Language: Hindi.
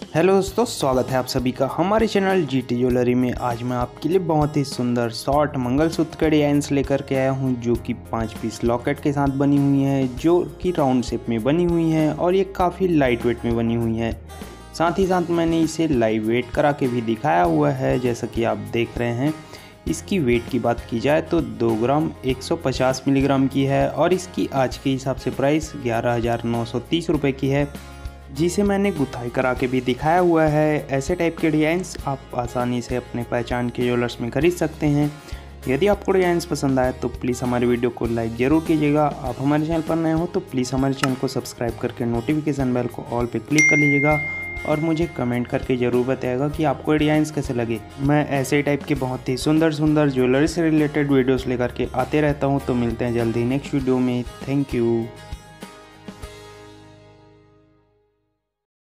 हेलो दोस्तों, स्वागत है आप सभी का हमारे चैनल जीटी ज्वेलरी में। आज मैं आपके लिए बहुत ही सुंदर शॉर्ट मंगलसूत्र के डिजाइंस लेकर के आया हूं, जो कि 5 पीस लॉकेट के साथ बनी हुई है, जो कि राउंड शेप में बनी हुई है और ये काफ़ी लाइट वेट में बनी हुई है। साथ ही साथ मैंने इसे लाइव वेट करा के भी दिखाया हुआ है, जैसा कि आप देख रहे हैं। इसकी वेट की बात की जाए तो 2 ग्राम 150 मिलीग्राम की है और इसकी आज के हिसाब से प्राइस 11,930 रुपये की है, जिसे मैंने गुथाई करा के भी दिखाया हुआ है। ऐसे टाइप के डिज़ाइंस आप आसानी से अपने पहचान के ज्वेलर्स में खरीद सकते हैं। यदि आपको डिज़ाइंस पसंद आए तो प्लीज़ हमारे वीडियो को लाइक ज़रूर कीजिएगा। आप हमारे चैनल पर नए हो तो प्लीज़ हमारे चैनल को सब्सक्राइब करके नोटिफिकेशन बेल को ऑल पे क्लिक कर लीजिएगा और मुझे कमेंट करके ज़रूर बताइएगा कि आपको डिज़ाइंस कैसे लगे। मैं ऐसे टाइप के बहुत ही सुंदर सुंदर ज्वेलरी से रिलेटेड वीडियोज़ लेकर के आते रहता हूँ। तो मिलते हैं जल्दी नेक्स्ट वीडियो में। Thank you.